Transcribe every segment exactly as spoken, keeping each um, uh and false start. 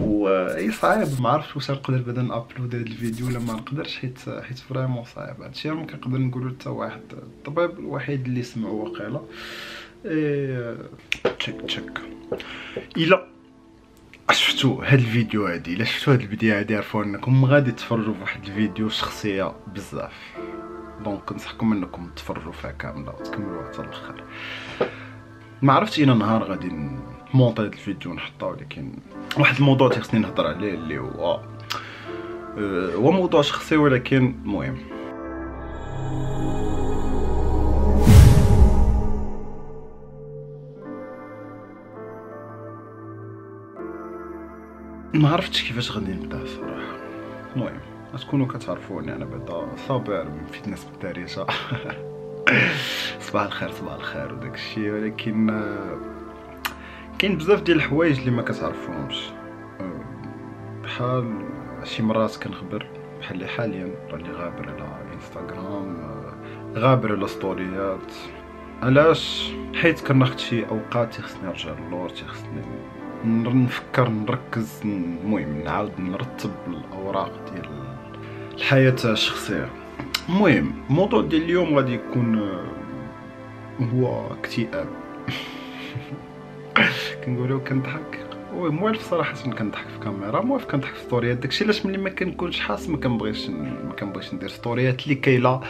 و صعيب ما عرفتش واش نقدر بدا نابلود هذا الفيديو ولا ما نقدرش، حيت حيت فريمون صعيب هادشي. ما كنقدر نقول حتى واحد الطبيب الوحيد اللي سمعوا واقيلا اي تشك تشك. الا شفتوا هاد الفيديو هادي، الا شفتوا هاد الفيديو هادي عرفوا انكم غادي تفرجوا في واحد الفيديو شخصيه بزاف، دونك كنصحكم انكم تفرجوا فيها كامله وتكملوها حتى الاخر. ما عرفتش الى نهار غادي نمونطي هاد الفيديو ونحطها، ولكن واحد الموضوع تيخصني نهضر عليه اللي هو أه هو موضوع شخصي ولكن مهم. ما عرفتش كيفاش غادي نبدا صراحه. المهم غتكونوا كتعرفوني انا بعدا صابر من فيتنس بالدارجه صباح الخير صباح الخير وداك الشيء، ولكن آه كاين بزاف ديال الحوايج اللي ما كتعرفوهمش. آه بحال شي مرات كنخبر بحال اللي حاليا راني غابر على انستغرام، آه غابر على ستوريات. علاش؟ حيت كناخد شي اوقات تيخصني نرجع للور، تيخصني نفكر نركز، المهم نعاود نرتب الاوراق ديال الحياه الشخصيه. المهم الموضوع ديال اليوم غادي يكون هو اكتئاب كنقولوا كنضحك وي موالف صراحه كنضحك في كاميرا، موالف كنضحك في ستوريات. داكشي علاش ملي ما كنكونش حاس ما كنبغيش ما كنبغيش ندير ستوريات اللي كايله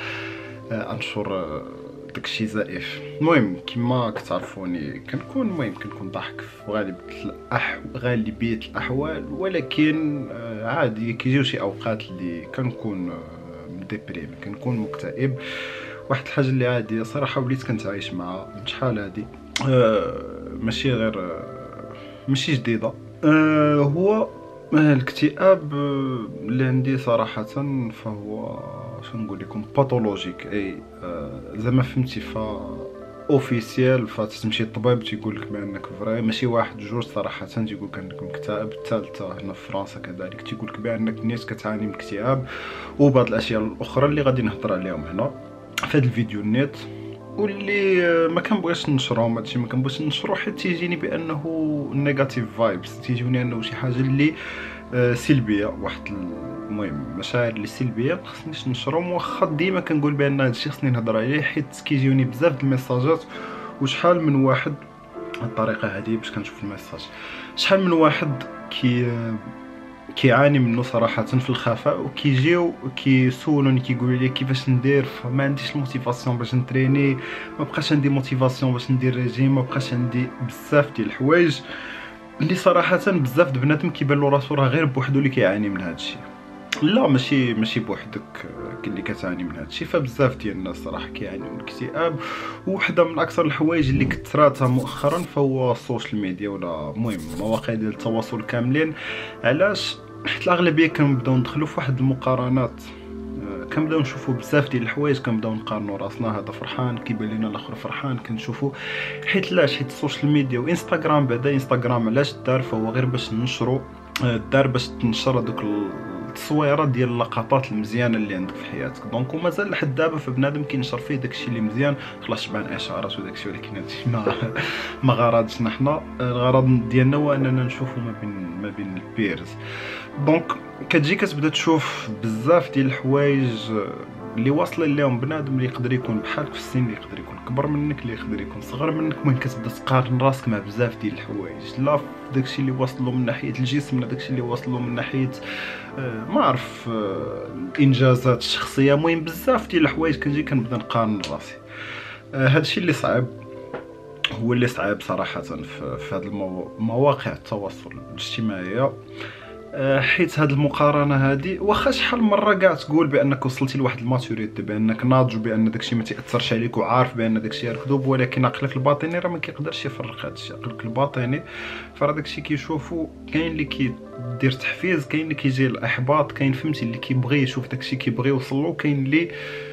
انشر داكشي زائف. المهم كما كتعرفوني كنكون المهم كنكون ضحك في غالبيه الأح... غالبيه الاحوال، ولكن عادي كيجيو شي اوقات اللي كنكون ديبريم، كنكون مكتئب. واحد الحاجه اللي عاديه صراحه وليت كنتعايش معها شحال هادي، أه ماشي غير أه ماشي جديده. أه هو الاكتئاب اللي عندي صراحه فهو شنو نقول لكم باثولوجيك، اي أه زعما فهمتي ف اوفيسيال. فتمشي للطبيب تيقول لك بانك فري، ماشي واحد جوج صراحه تيقول لك انك مكتئب. الثالثه هنا في فرنسا كذلك تيقول لك بانك نيت كتعاني من اكتئاب، وبعض الاشياء الاخرى اللي غادي نهضر عليهم هنا في هذا الفيديو النيت، واللي ما كنبغيش نشرهم. هادشي ما كنبغيش نشرو حيت تيجيني بانه نيجاتيف فايبس، تيجوني انه شي حاجه اللي سلبيه، واحد المهم مشاعر اللي سلبيه ما خصنيش نشرهم. واخا ديما كنقول بان هادشي خصني نهضر عليه حيت كيجيوني بزاف د الميساجات، وشحال من واحد الطريقه هذه باش كنشوف الميساج، شحال من واحد كي كيعاني منه صراحه في الخفاء، وكيجيو كيسولوني كيقولوا لي كيفاش ندير، فما عنديش الموتيفاسيون باش نتريني، ما بقاش عندي موتيفاسيون باش ندير ريجيم، ما بقاش عندي بزاف ديال الحوايج اللي صراحه بزاف د بنادم كيبان له راسو راه غير بوحدو اللي كيعاني من هذا الشيء. لا ماشي ماشي بوحدك اللي كتعاني من هذا الشيء، فبزاف ديال الناس صراحه كيعانيو من الاكتئاب. وحده من اكثر الحوايج اللي كثراتها مؤخرا فهو السوشيال ميديا، ولا المهم مواقع ديال التواصل كاملين. علاش؟ حيت الاغلبيه كنبداو ندخلوا في واحد المقارنات، كنبداو نشوفوا بزاف ديال الحوايج، كنبداو نقارنوا راسنا، هذا فرحان كيبان لنا الاخر فرحان، كنشوفوا. حيت لاش؟ حيت السوشيال ميديا وانستغرام، بعدا انستغرام علاش دار؟ فهو غير باش ننشروا، دار باش تنشر هذوك التصويره ديال اللقطات المزيانه اللي عندك في حياتك. دونك ومازال لحد دابا فبنادم كينشر فيه داكشي اللي مزيان، خلاص شبعان اشعارات وداكشي، ولكن هادشي ما ما غرضنا حنا. الغرض ديالنا هو اننا نشوفوا ما بين ما بين البيرز. دونك كتجي كتبدا تشوف بزاف ديال الحوايج اللي واصلين لهم بنادم اللي يقدر يكون بحالك في السن، اللي يقدر يكون كبر منك، اللي يقدر يكون صغر منك. المهم كتبدا تقارن راسك مع بزاف ديال الحوايج، لا في داكشي اللي واصل له من ناحيه الجسم، لا داكشي اللي واصل له من ناحيه آه ما عرف آه الانجازات الشخصيه. المهم بزاف ديال الحوايج كنجي كنبدا نقارن راسي. آه هادشي اللي صعب، هو اللي صعب صراحه في, في هاد المواقع التواصل الاجتماعيه. حيت هاد المقارنه هادي واخا شحال مره كاع تقول بانك وصلتي لواحد الماتوريتي، بانك ناضج، وبان داكشي ما تاثرش عليك، وعارف بان داكشي كذوب، ولكن عقلك الباطني راه ما كيقدرش يفرق هادشي. عقلك الباطني فراه داكشي كيشوفو، كاين اللي كيدير تحفيز، كاين اللي كيجي الاحباط، كاين فهمتي اللي كيبغي يشوف داكشي كيبغي يوصل له، كاين اللي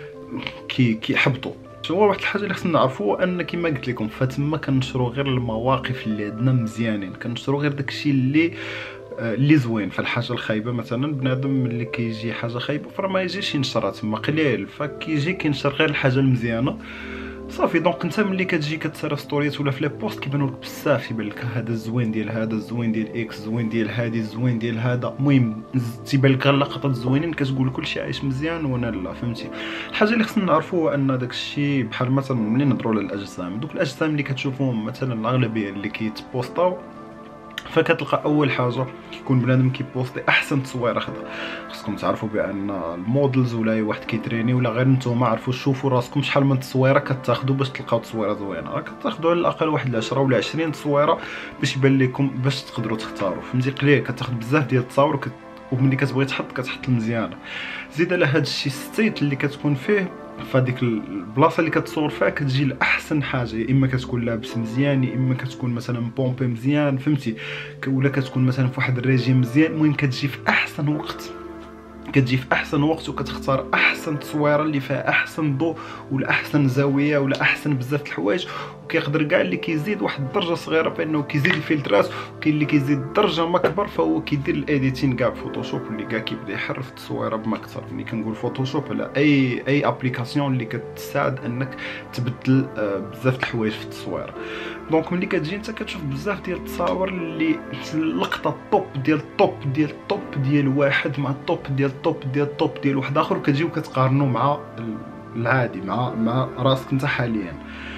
كي كيحبطوا. هو واحد الحاجه اللي خصنا نعرفو ان كما قلت لكم فتما كنشرو غير المواقف اللي عندنا مزيانين، كنشرو غير داكشي اللي اللي زوين. في الحاجه الخايبه مثلا بنادم اللي كيجي حاجه خايبه فراه ما يجيش ينشرها تما قليل، فكيجي كينشر غير الحاجه المزيانه. صافي. دونك انت ملي كتجي كتسرى ستوريات ولا في لي بوست كيبانوا لك بزاف، يبان لك هذا الزوين ديال هذا، الزوين ديال اكس، الزوين ديال هادي، الزوين ديال هذا، المهم تيبان لك غير لقطات زوينين كتقول كلشي عايش مزيان وانا لا، فهمتي. الحاجه اللي خصنا نعرفوا هو ان داك الشيء بحال مثلا ملي نهضروا على الاجسام، دوك الاجسام اللي كتشوفوهم مثلا الاغلبيه اللي كيتبوستاو، فكتلقى اول حاجه كيكون بنادم كيبوستي احسن تصويره خدا. خصكم تعرفوا بان المودلز ولا اي واحد كيتريني ولا غير نتوما عرفوا شوفوا راسكم شحال من تصويره كتاخذوا باش تلقاو تصويره زوينه، راه كتاخذوا على الاقل واحد عشرة ولا عشرين تصويره باش يبان لكم باش تقدروا تختاروا، فهمتي. قليل كتاخذ بزاف ديال التصاور وكت... وملي كتبغي تحط كتحط المزيانه. زيد على هذا الشيء الستيت اللي كتكون فيه فهاديك البلاصه اللي كتصور فيها كتجي لاحسن حاجه، يا اما كتكون لابس مزيان، يا اما كتكون مثلا بومبي مزيان، فهمتي، ولا كتكون مثلا في واحد الريجيم مزيان. المهم كتجي في احسن وقت، كتجي في احسن وقت وكتختار احسن تصويره اللي فيها احسن ضوء ولا احسن زاويه ولا احسن بزاف د الحوايج. وكيقدر كاع اللي كيزيد واحد الدرجه صغيره فانه كيزيد الفلترات، وكاين اللي كيزيد درجه ما كبر فهو كيدير الايديتين كاع بفوتوشوب، اللي كاع كيبدا يحرف التصويره بما كثر. ملي كنقول فوتوشوب على اي اي ابليكاسيون اللي كتساعد انك تبدل بزاف د الحوايج في التصويره. دونك ملي كتجي انت كتشوف بزاف ديال التصاور اللي اللقطه الطوب ديال الطوب ديال الطوب ديال واحد مع الطوب ديال الطوب ديال الطوب ديال واحد اخر، وكتجي وكتقارنوا مع العادي مع مع راسك انت حاليا.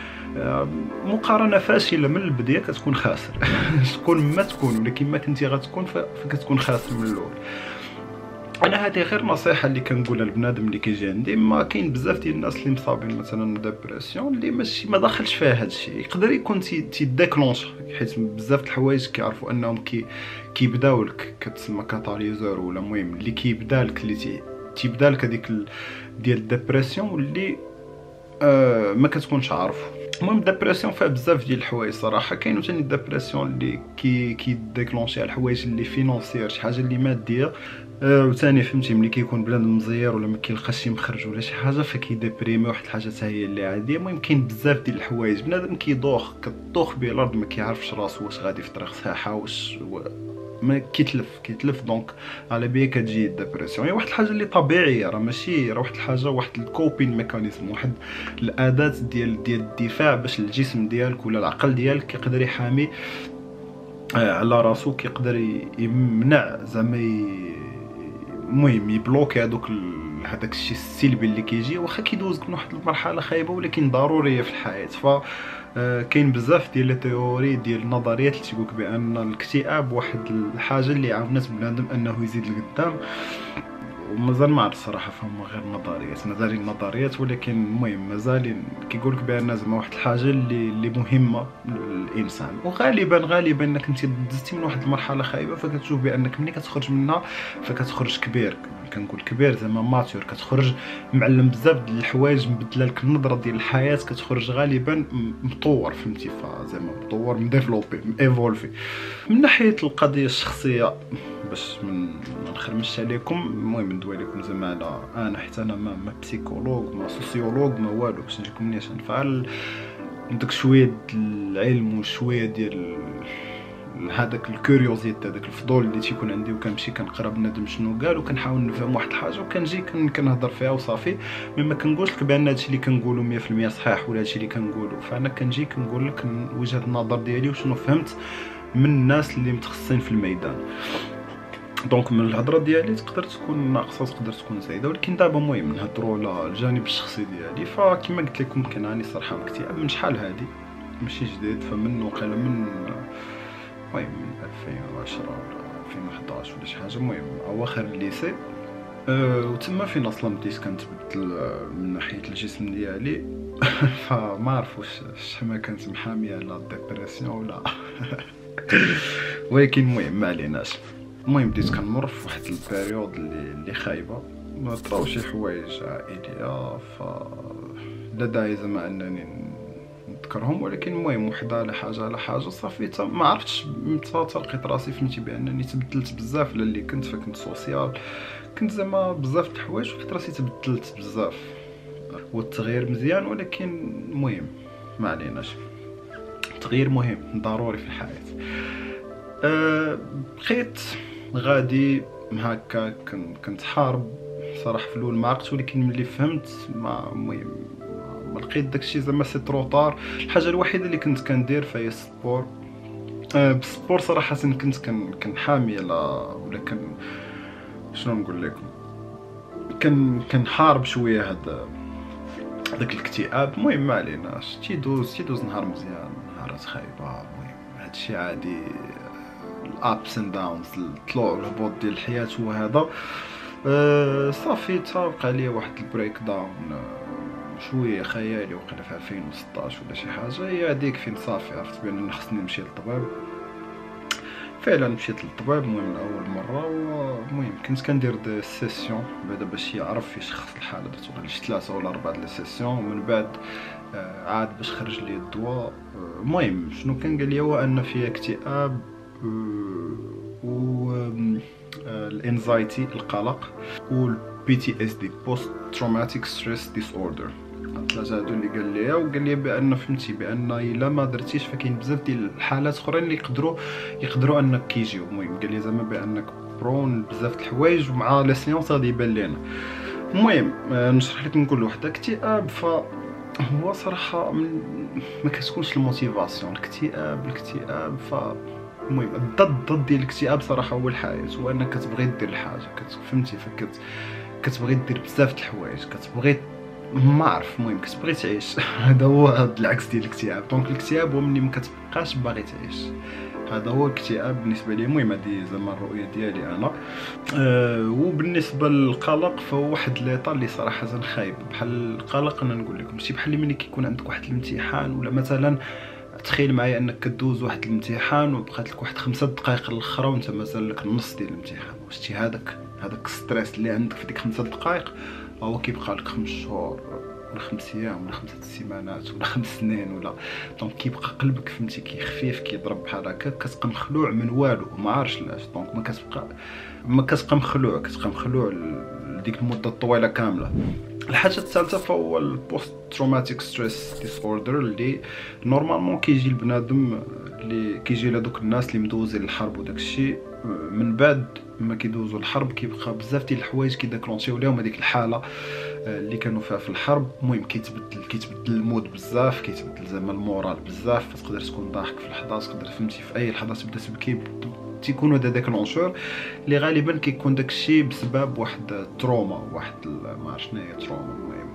مقارنه فاشله من البدايه كتكون خاسر تكون ما تكون، ولكن ما كنتي غتكون فكتكون خاسر من الاول. انا هذه غير نصيحه اللي كنقولها لبنادم اللي كيجي عندي. ما كاين بزاف ديال الناس اللي مصابين مثلا ديبرسيون اللي ماشي ما داخلش فيها هذا الشيء، يقدر يكون تي تيديكلونش، حيت بزاف د الحوايج كيعرفوا انهم كي كيبداو لك كتسمى كاتاليزور، ولا المهم اللي كيبدا لك اللي تي تيبدا لك هذيك ديال الديبرسيون واللي آه ما كتكونش عارفه. المهم الديبرسيون فيها بزاف ديال الحوايج صراحه. كاين ثاني الديبرسيون اللي كي كيديكلونشي على الحوايج اللي فينونسيير، شي حاجه اللي ماديه. أه وثاني فهمتي ملي كيكون بنادم مزير ولا ما كيلقاش شي مخرج ولا شي حاجه فكيديبريمي، واحد الحاجه حتى هي اللي عاديه. المهم كاين بزاف ديال الحوايج بنادم كيدوخ كطوخ به الارض، ما كيعرفش راسو واش غادي في طريق صحيحه واش ما كيتلف كيتلف. دونك على بيه كتجي الديبرسيون. هي واحد الحاجه اللي طبيعيه، راه ماشي راه واحد الحاجه واحد الكوبين ميكانيزم، واحد الاداه ديال ديال الدفاع باش الجسم ديالك ولا العقل ديالك كيقدر يحامي على راسو، كيقدر يمنع زعما المهم يبلوكي هذوك هذاك الشيء السلبي اللي كيجي، واخا كيدوزك من واحد المرحله خايبه ولكن ضروريه في الحياه. ف كاين بزاف ديال التيوري ديال النظريات اللي تيقولك بان الاكتئاب واحد الحاجه اللي عاونت بنادم انه يزيد لقدام، ومازال ما عرفت الصراحه فهم غير نظريات مازال النظريات، ولكن المهم مازال كيقولك بان زعما واحد الحاجه اللي اللي مهمه للانسان. وغالبا غالبا انك انت دزتي من واحد المرحله خايبه فكتشوف بانك ملي كتخرج منها فكتخرج كبير، كنقول كبير زعما ماتور، كتخرج معلم بزاف ديال الحوايج، مبدله لك النظره ديال الحياه، كتخرج غالبا مطور، فهمتي، فزعما مطور مديفلوبي ايفولفي. من ناحيه القضيه الشخصيه باش من ما نخرمش عليكم، المهم ندوي لكم زعما على انا حتى انا ما, ما بسيكولوج ما سوسيولوج ما والو، باش نجيكم نيش نفعل داك شويه العلم وشويه ديال هذاك الكوريوزيتي، هذاك الفضول اللي تيكون عندي، وكنمشي كنقرا بنادم شنو قال وكنحاول نفهم واحد الحاجه وكنجي كنهضر فيها وصافي. مي ما كنقولش لك بان هادشي اللي كنقولو مية في المية صحيح ولا هادشي اللي كنقولو، فانا كنجي كنقول لك وجهه النظر ديالي وشنو فهمت من الناس اللي متخصصين في الميدان. دونك من الهضره ديالي تقدر تكون ناقصه تقدر تكون زايده، ولكن دابا المهم نهضروا على الجانب الشخصي ديالي. فكما قلت لكم كنعاني صراحه من اكتئاب من شحال هادي، ماشي جديد، فمن وقيله من المهم من ألفين وعشرة ولا ألفين وحداش ولا شي حاجه، المهم اواخر الليسي. أه وتما فين اصلا بديت كنتبدل من ناحيه الجسم ديالي فما عرفوش شحال ما كانت محاميه على الديبرسيون ولا ولكن المهم ما عليناش. المهم بديت كنمر في واحد البيريود اللي اللي خايبه، ما طراو شي حوايج عائليه ف لا داعي زعما انني نذكرهم، ولكن المهم وحده على حاجه على حاجه صافي. ما عرفتش متى لقيت راسي فهمتي بانني تبدلت بزاف على اللي كنت، فكنت سوسيال، كنت زعما بزاف د الحوايج لقيت راسي تبدلت بزاف. والتغيير مزيان، ولكن المهم ما عليناش، التغيير مهم ضروري في الحياه. أه بقيت غادي هكا كنت حارب صراحه في الاول ما عرفتش، ولكن ملي فهمت ما المهم ما لقيت داكشي زعما سي تروطار. الحاجه الوحيده اللي كنت كندير فهي السبور. أه بالسبور صراحه كنت كنحامي على ولا كن شنو نقول لكم كان كنحارب شويه هذا داك الاكتئاب. المهم ما عليناش، تيدوز تيدوز نهار مزيان نهارات خايبه. المهم هادشي عادي، الابس اند داونز، الطلوع والهبوط ديال الحياه هو هذا. أه صافي تا بقى لي واحد البريك داون شويه خيالي وقيلا في ألفين وستطاش ولا شي حاجه، هي هذيك فين صافي عرفت بان خصني نمشي للطبيب. فعلا مشيت للطبيب المهم من اول مره. المهم كنت كندير دي سيسيون بعدا باش يعرف يشخص الحاله، درت غير شي ثلاثه ولا اربعه ديال السيسيون ومن بعد آه عاد باش خرج لي الدواء. المهم آه شنو كان قال لي هو ان فيها اكتئاب آه و آه الانزايتي القلق والبي تي اس دي بوست تروماتيك ستريس ديس اوردر. الثلاثه هادو اللي قال لي، وقال لي بان فهمتي بان الا ما درتيش فكاين بزاف ديال الحالات اخرين اللي يقدروا يقدروا انك كيجيو. المهم قال لي زعما بانك برون بزاف د الحوايج ومع لي سيونس غادي يبان لينا. المهم نشرح لك نقول واحد اكتئاب فهو صراحه من ما كتكونش الموتيفاسيون. الاكتئاب الاكتئاب ف المهم الضد ضد ديال الاكتئاب صراحه هو الحياه، هو انك كتبغي دير الحاجه كتفهمتي فكت كتبغي دير بزاف د الحوايج، كتبغي ما عرف المهم كتبغي تعيش. هذا هو العكس ديال الاكتئاب. دونك الاكتئاب هو ملي ما كتبقاش باغي تعيش، هذا هو الاكتئاب بالنسبه لي. المهم هذه زعما الرؤيه ديالي انا. أه وبالنسبه للقلق فهو واحد ليطا اللي صراحه خايب. بحال القلق انا نقول لكم ماشي بحال ملي كيكون عندك واحد الامتحان، ولا مثلا تخيل معايا انك كدوز واحد الامتحان وبقات لك واحد خمسة دقائق الاخرى وانت مازال لك النص ديال الامتحان، واش هذاك هذاك الستريس اللي عندك في ديك خمسة دقائق هو كيبقى لك خمس شهور ولا خمس ايام ولا خمسة سيمانات ولا خمس سنين ولا. دونك كيبقى قلبك فهمتي كيخفيف كيضرب بحال هكا، كتبقى مخلوع من والو ما عارفش علاش. دونك ما كتبقى ما كتبقى مخلوع كتبقى مخلوع لديك المده الطويله كامله. الحاجه الثالثه فهو البوست تروماتيك ستريس ديس اوردر اللي نورمالمون كيجي لبنادم اللي كيجي لهذوك الناس اللي مدوزين الحرب وداك الشيء. من بعد ما كيدوزوا الحرب كيبقى بزاف ديال الحوايج كيديكلونسيو ليهم هذيك الحاله اللي كانوا فيها في الحرب. المهم كيتبدل كيتبدل المود بزاف، كيتبدل زعما المورال بزاف. تقدر تكون ضاحك في لحظه، تقدر فهمتي في اي لحظه تبدا تبكي. تيكونوا هذا داك العنصر اللي غالبا كيكون داكشي بسبب واحد التروما، واحد ما عرفت شنو هي تروما. المهم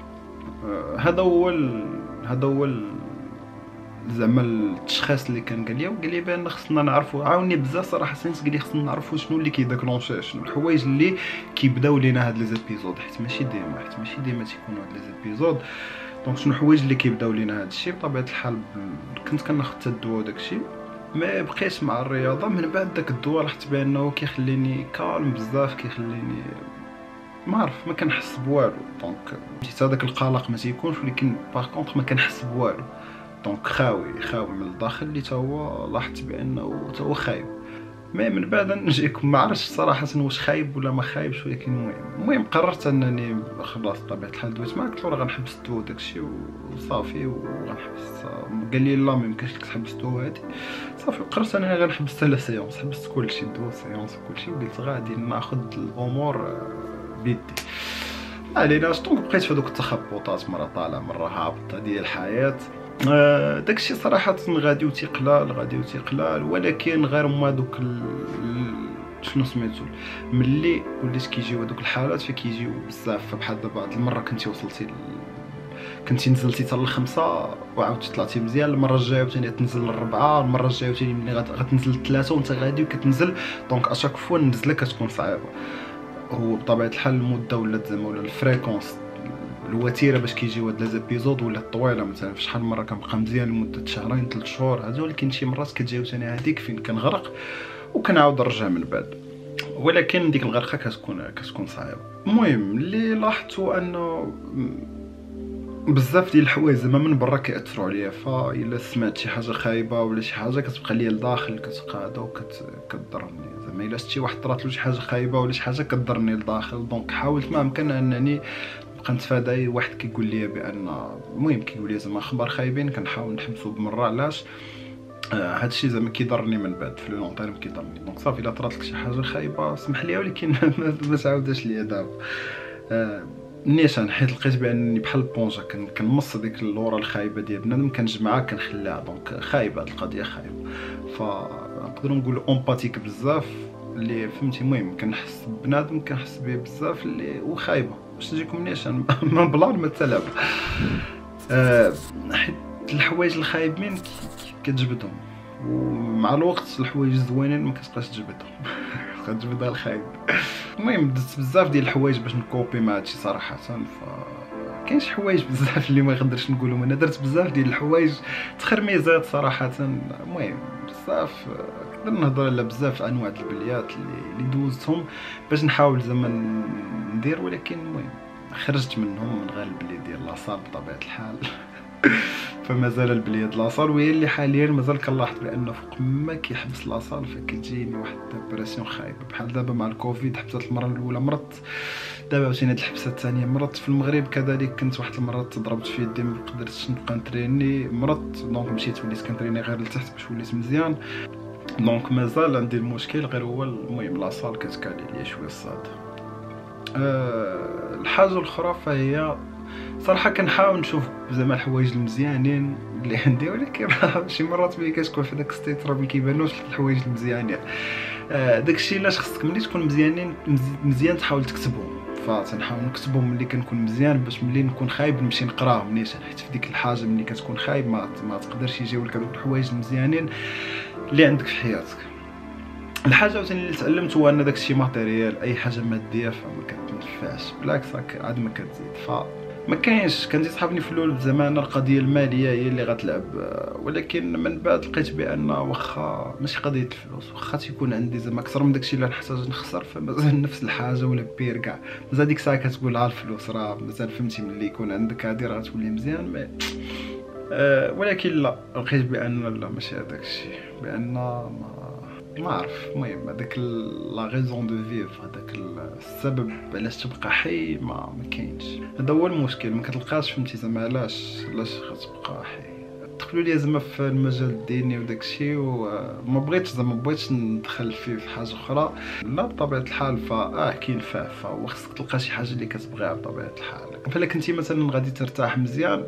هذا هو ال... هذا هو ال... زعما التشخيص اللي كان قال لي. وقال لي بان خصنا نعرفوا، عاوني بزاف صراحه سنت قال لي خصنا نعرفوا شنو اللي كيديكلونشي، شنو الحوايج اللي كيبداو لينا هاد لي زيبيزود، حيت ماشي ديما حيت ماشي ديما تيكونوا هاد لي زيبيزود. دونك شنو الحوايج اللي كيبداو لينا هاد الشيء. بطبيعه الحال كنت كناخذ حتى الدواء وداك الشيء، ما بقيتش مع الرياضه. من بعد داك الدواء لاحظت بانه كيخليني كالم بزاف، كيخليني ما عرف ما كنحس بوالو. دونك حتى داك القلق ما تيكونش، ولكن باغ كونطخ ما كنحس بوالو. دونك خاوي خاوي من الداخل اللي تا هو لاحظت بانه تا هو خايب. مي من بعد نجيكم ما عرفتش صراحه واش خايب ولا ما خايبش، ولكن المهم المهم قررت انني خلاص بطبيعه الحال دويت معاه. قلت له راه غنحبس الدواء وداكشي وصافي وغنحبس. قال لي لا ما يمكنش لك تحبس الدواء هادي. صافي قررت انني غنحبس حتى لا سيونس، حبست كلشي الدواء سيونس وكلشي، وقلت غادي ناخذ الامور بيدي. ما عليناش. دونك بقيت في هذوك التخبطات، مره طالع مره هابط، هذه هي الحياه. آه داكشي صراحه غادي وتيقلال غادي وتيقلال، ولكن غير ما دوك شنو سميتو ملي وليت كيجيو هذوك الحالات فكيجيو بزاف. فبحال دابا هاد المره كنتي وصلتي ل... كنتي نزلتي حتى للخمسه وعاودتي طلعتي مزيان، المره الجايه عاوتاني تنزل للربعه، المره الجايه عاوتاني ملي غتنزل للثلاثه وانت غادي وكتنزل. دونك اشاك فوا النزله كتكون صعيبه. هو بطبيعه الحال المده ولات زعما ولا الفريكونس الوتيره باش كيجيو هاد لي زيبيزود ولا طويله. مثلا في شحال مره كنبقى مزيان لمده شهرين ثلاث شهور هذا، ولكن شي مرات كتجيو ثاني هذيك فين كنغرق وكنعاود نرجع من بعد، ولكن ديك الغرقه كتكون كتكون صعيبه. المهم اللي لاحظتو انه بزاف ديال الحوايج زعما من برا كيأثروا عليا. فالا سمعت شي حاجه خايبه ولا شي حاجه كتبقى ليا لداخل، كتبقى هذا وكتضرني. زعما الا شتي واحد طرات له شي حاجه خايبه ولا شي حاجه كتضرني لداخل. دونك حاولت ما امكن انني نبقى نتفادى اي واحد كيقول لي بان المهم كيقول لي زعما اخبار خايبين، كنحاول نحبسو بمره. علاش آه هادشي زعما كيضرني من بعد في لو طيرم كيضرني. دونك صافي الا طرات لك شي حاجه خايبه سمح لي، ولكن ما تعاودش ليا دابا. آه نيشان، حيت لقيت بانني بحال البونجا كنمص ديك اللورا الخايبه ديال بنادم كنجمعها كنخليها، دونك خايبه هاد القضيه خايبه. فنقدروا نقولوا امباتيك بزاف اللي فهمتي. المهم كنحس بنادم كنحس به بزاف اللي وخايبه باش نجيكم نيشان من بلان ما تلعب. أه حيت الحوايج الخايبين كتجبدهم، ومع الوقت الحوايج الزوينين ما كتبقاش تجبدهم كتجبدها الخايب. المهم درت بزاف ديال الحوايج باش نكوبي مع هادشي صراحه، ف كاين شي حوايج بزاف اللي ما نقدرش نقولهم. انا درت بزاف ديال الحوايج تخرميزات صراحه. المهم بزاف نقدر نهضر على بزاف انواع البليات اللي اللي دوزتهم باش نحاول زعما ندير، ولكن المهم خرجت منهم من غير البلي ديال لاصال بطبيعه الحال. فمازال البليه ديال لاصال، وهي اللي حاليا مازال كنلاحظ بان فوق ما كيحبس لاصال فكتجيني واحد الدبرسيون خايبه. بحال دابا مع الكوفيد حبست المره الاولى مرضت، دابا عاوتاني هاد الحبسه الثانيه مرضت. في المغرب كذلك كنت واحد المرات تضربت في يدي ما قدرتش نبقى نتريني مرضت، دونك مشيت وليت كنتريني غير لتحت باش وليت مزيان. دونك مازال عندي المشكل، غير هو المهم لاصال كتكالي ليا شويه الصاد. أه الحاجه الاخرى فهي صراحه كنحاول نشوف زعما الحوايج المزيانين اللي عندي، ولكن شي مرات ملي كتكون في داك ستيت راه ما كيبانوش الحوايج المزيانين. آه داكشي علاش خصك ملي تكون مزيانين مزيان تحاول تكتبهم، فتنحاول نكتبهم ملي كنكون مزيان باش ملي نكون خايب نمشي نقراهم نيشان. حيت في ديك الحاجه ملي كتكون خايب ما, ما تقدرش يجيو لك هذوك الحوايج المزيانين اللي عندك في حياتك. الحاجه عاوتاني اللي تعلمت هو ان داكشي ماتيريال، اي حاجه ماديه فما كتنفعش، بالعكس راك عاد ما كتزيد. ف ما كاينش كان تيصحابني في الاول زعما انا القضيه الماليه هي اللي غتلعب، ولكن من بعد لقيت بان واخا ماشي قضيه الفلوس، واخا تيكون عندي زعما اكثر من داكشي اللي نحتاج نخسر فمازال نفس الحاجه ولا بير كاع. مازال ديك الساعه كتقول ها الفلوس راه مازال فهمتي ملي يكون عندك هادي راه غتولي مزيان. مي أه ولكن لا، لقيت بان لا ماشي هذاك الشيء، بان ما ما عرف. المهم هذاك لا ريزون دو فيف، هذاك السبب علاش تبقى حي ما ما كاينش. هذا هو المشكل، ما كتلقاش فهمتي زعما علاش علاش غتبقى حي. دخلوا لي زعما في المجال الديني وداك الشيء وما بغيتش زعما ما بغيتش ندخل فيه في حاجه اخرى لا بطبيعه الحال. فاه كاين فاه وخصك تلقى شي حاجه اللي كتبغيها بطبيعه الحال. فلا كنتي مثلا غادي ترتاح مزيان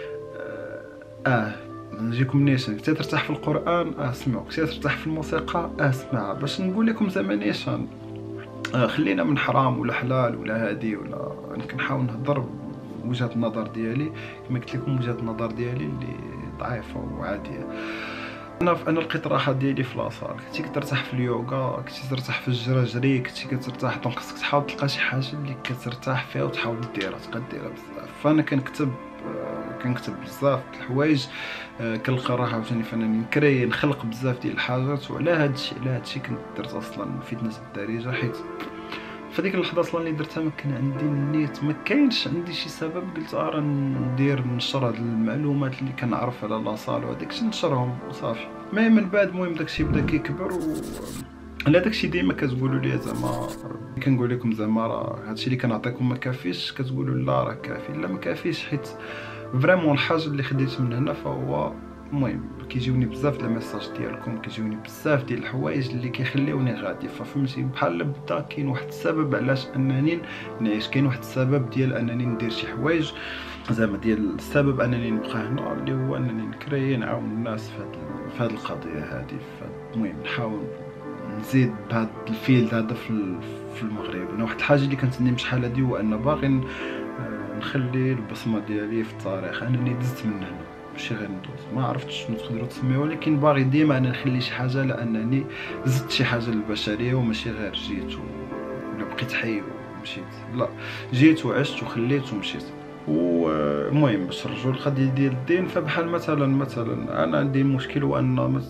اه نجيكم نيشان، كنتي ترتاح في القران اسمعوا، كنتي ترتاح في الموسيقى اسمعها. باش نقول لكم زعما نيشان آه خلينا من حرام ولا حلال ولا هادي ولا كنحاول نهضر وجهه النظر ديالي. كما قلت لكم وجهه النظر ديالي اللي ضعيفه وعاديه. انا انا لقيت الراحه ديالي في لاصال. كنتي كترتاح في اليوغا، كنتي ترتاح في الجراجري، كنتي كترتاح. دونك خصك تحاول تلقى شي حاجه اللي كترتاح فيها وتحاول ديرها تبقى ديرها بزاف. فانا كنكتب كنكتب بزاف د الحوايج، كنلقى راحه عاوتاني فانني نكري نخلق بزاف ديال الحاجات. وعلى هادشي على هادشي كنت درت اصلا فتنس بالدارجه، حيت فديك اللحظه اصلا اللي درتها ما كان عندي النيت، ما كاينش عندي شي سبب. قلت اه ندير نشر هاد المعلومات اللي كنعرف على لاصال وهداك الشيء نشرهم وصافي. ما من بعد المهم داكشي بدا كيكبر و على داكشي ديما كتقولوا لي زعما كنقول لكم زعما راه هادشي اللي كنعطيكم ما كافيش، كتقولوا لا راه كافي. لا ما كافيش، حيت فريمون الحاجه اللي خديت من هنا فهو المهم كيجيوني بزاف د الميساج ديالكم، كيجيوني بزاف ديال الحوايج اللي كيخليوني غادي. ففهمتي بحال بدا كاين واحد السبب علاش انني نعيش، كاين واحد السبب ديال انني ندير شي حوايج زعما ديال السبب انني نبقى هنا اللي هو انني نكري نعاون الناس في هاد في هاد القضيه هادي. فالمهم نحاول نزيد بهذا الفيلد هذا في في المغرب. انا واحد الحاجه اللي كنتني شحال هادي هو ان باغي نخلي البصمه ديالي في التاريخ، انني دزت من هنا ماشي غير ندوز. ما عرفتش شنو تقدروا تسميوها، ولكن باغي ديما انا نخلي شي حاجه لانني زدت شي حاجه للبشريه، وماشي غير جيت ولا بقيت حي ومشيت، لا جيت وعشت وخليت ومشيت. والمهم باش نرجعوا للقضيه ديال الدين، فبحال مثلا مثلا انا عندي مشكل هو ان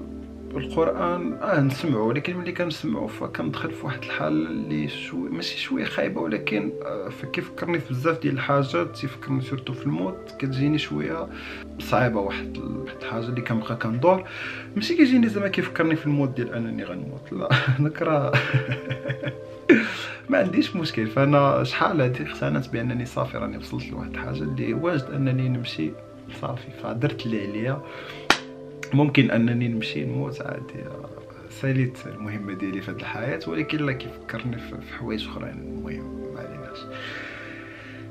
القران اه نسمعو، ولكن ملي كنسمعو فكندخل في واحد الحاله اللي شوي ماشي شويه خايبه، ولكن آه فكيفكرني في بزاف ديال الحاجات. تيفكرني سورتو في الموت، كتجيني شويه صعيبه واحد الحاجه اللي كنبقى كندور. ماشي كيجيني زعما كيفكرني في الموت ديال انني غنموت، لا داك راه ما عنديش مشكل. فانا شحال هادي اقتنعت بانني صافي راني وصلت لواحد الحاجه اللي واجد انني نمشي صافي. فدرت اللي عليا، ممكن انني نمشي نموت عادي، ساليت المهمه ديالي في هذه الحياه. ولكن لا كيفكرني في حوايج اخرين المهم ما عليناش.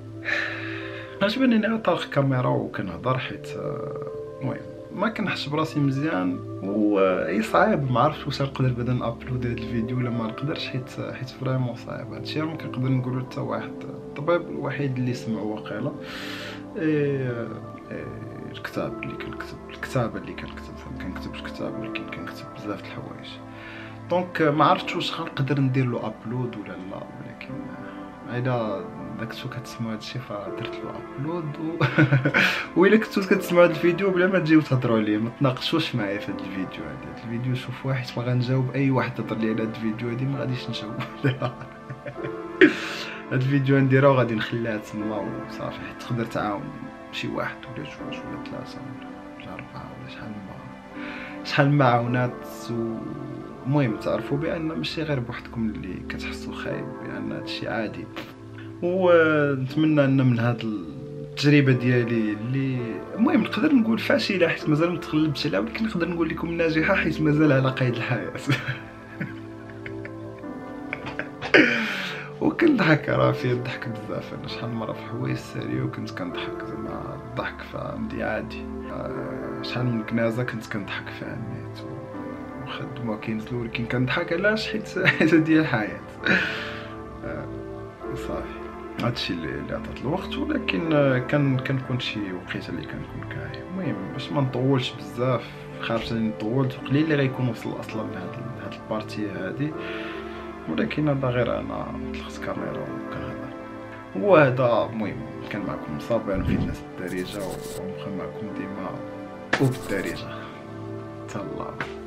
عجبني اني طالق كاميرا وكنهضر، حيت المهم ما كنحس براسي مزيان، و صعيب ما عرفتش واش نقدر بعدا نابلود هذا الفيديو ولا ما نقدرش، حيت حيت فريمون صعيب هادشي. ما كنقدر نقولو حتى واحد، الطبيب الوحيد اللي سمعو واقيلا إيه الكتاب اللي كنكتب، الكتابه اللي كنكتب، كنكتب الكتاب، ولكن كنكتب بزاف د الحوايج. دونك ما عرفتش واش غنقدر ندير له ابلود ولا لا، ولكن الا كنتو كتسمعوا هادشي فدرت له ابلود و... وإلا كنتو كتسمعوا هاد الفيديو بلا ما تجيو تهضروا عليه، ما تناقشوش معايا في هاد الفيديو هذا. هاد الفيديو شوفوه حيت باغا نجاوب اي واحد هضر لي على هاد الفيديو هادي، ما غاديش نجاوب عليها. هاد الفيديو نديرها وغادي نخليها تما وصافي، حيت تقدر تعاون شي واحد ولا جوج ولا ثلاثه ولا اربعه ولا شحال ما شحال من معاونات. المهم تعرفوا بان ماشي غير بوحدكم اللي كتحسوا خايب، بان هادشي عادي. ونتمنى ان من هاد التجربه ديالي اللي المهم نقدر نقول فاشله حيت مازال ما تغلبتش عليها، ولكن نقدر نقول لكم ناجحه حيت مازال على قيد الحياه. وكنضحك، راه فيا الضحك بزاف. انا شحال من مره في حوايج ساريه وكنت كنضحك، زعما الضحك فهمتي عادي. شحال من كنازه كنت كنضحك فيها النيت وخدمه كينزلوا، ولكن كنضحك علاش؟ حيت حيت ديال الحياه. صافي هادشي اللي اللي عطات الوقت، ولكن كان كنكون شي وقيته اللي كنكون كاهي. المهم باش ما نطولش بزاف، خاصة اني طولت وقليل اللي غيكون وصل اصلا لهاد هاد البارتي هادي، ولكن هذا غير انا طلقت كاميرا وكنهضر. وهذا المهم كان معكم صابر في الناس بالدارجه، ونبقى معكم ديما وبالدارجه. تهلاو.